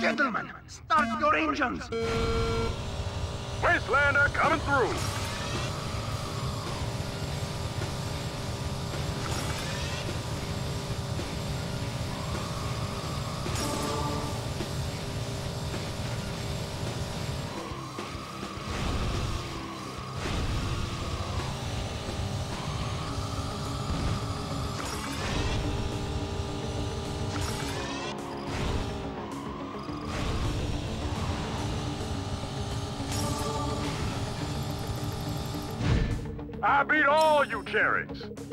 Gentlemen, start your engines! Wastelander coming through! I beat all you cherries.